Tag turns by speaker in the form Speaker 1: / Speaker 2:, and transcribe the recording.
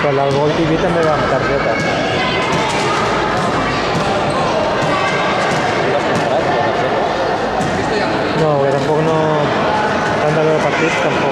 Speaker 1: Però el Gol TV també va amb targeta. No, que tampoc no... Tant de veure partits, tampoc.